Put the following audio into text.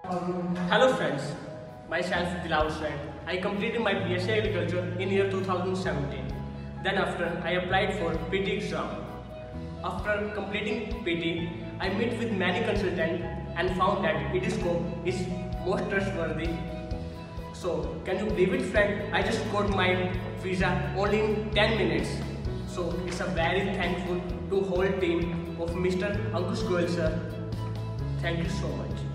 Hello friends, myself Dilawar Said. I completed my BSc Agriculture in year 2017. Then after I applied for PT exam. After completing PT, I met with many consultants and found that Etiscope is most trustworthy. So can you believe it friend, I just got my visa only in 10 minutes. So it's a very thankful to whole team of Mr. Ankush Goyal sir. Thank you so much.